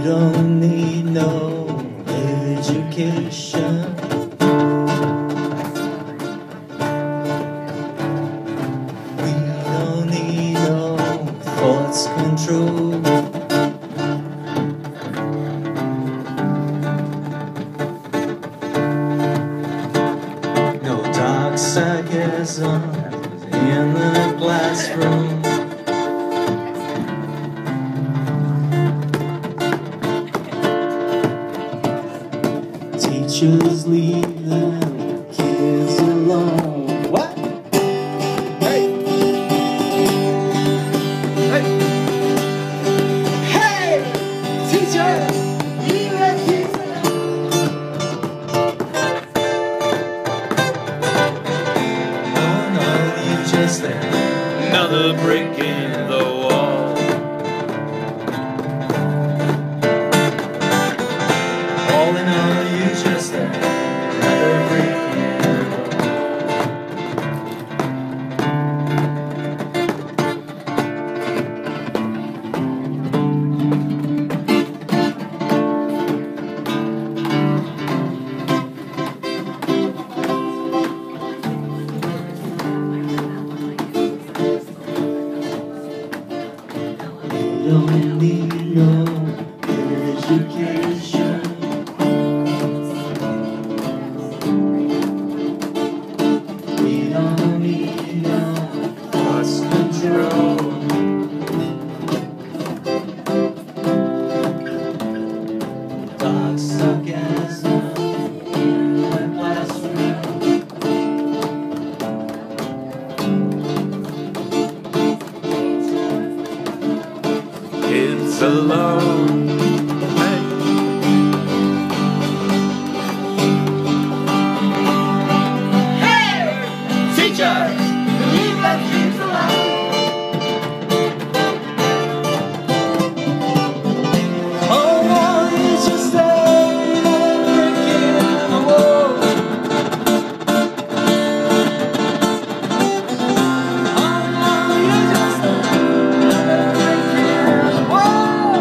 don't need no education. We don't need no thoughts control. No dark sarcasm in the classroom. Teachers leave them kids alone. What? Hey! Hey! Hey! Teachers! Leave them kids alone. Oh no, you just another brick in the wall. All in all, you just another brick in the You don't need no education. We don't need no thoughts control. Dark sarcasm in the classroom. Kids alone. Hey! Teachers! Leave the kids alone. Oh no, you just another brick in the wall. Oh no, you just another brick in the wall.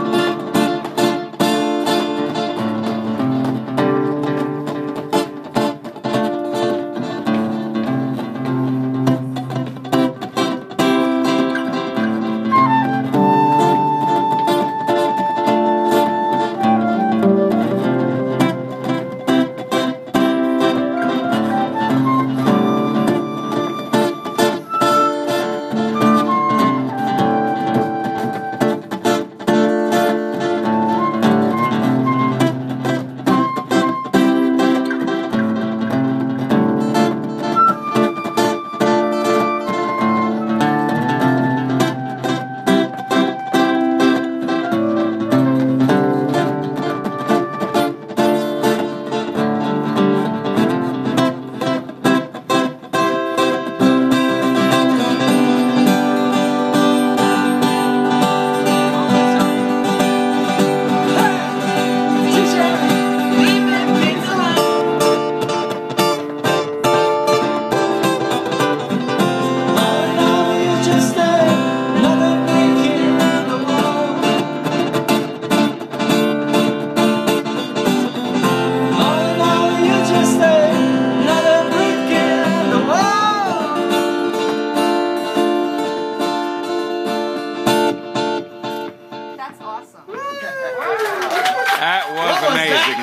That was amazing.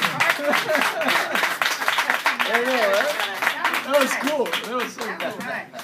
I know, right? That was cool. That was so cool.